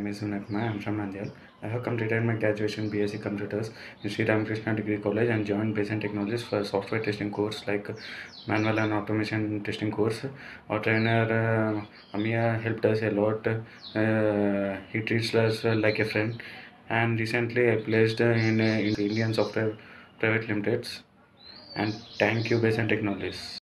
is Vinay. I'm from Nandyal. I have completed my graduation BSc Computers in RamaKrishna Degree College and joined Besant Technologies for software testing course like manual and automation testing course. Our trainer amiya helped us a lot. He treats us like a friend. And recently I placed in Indian Software Private Limited. And thank you Besant Technologies.